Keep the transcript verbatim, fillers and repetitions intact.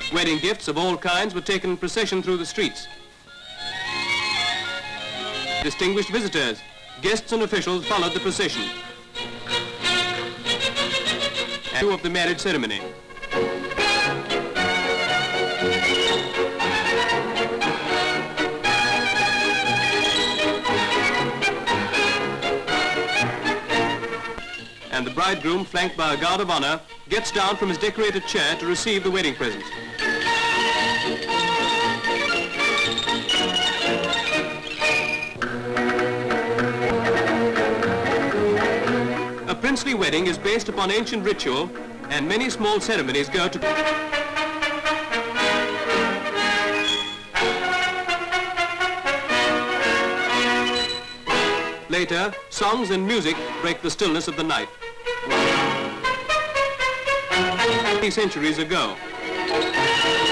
Wedding gifts of all kinds were taken in procession through the streets. Distinguished visitors, guests and officials followed the procession. And two of the marriage ceremony. And the bridegroom, flanked by a guard of honor, gets down from his decorated chair to receive the wedding presents. A princely wedding is based upon ancient ritual, and many small ceremonies go to... Later, songs and music break the stillness of the night. Many centuries ago.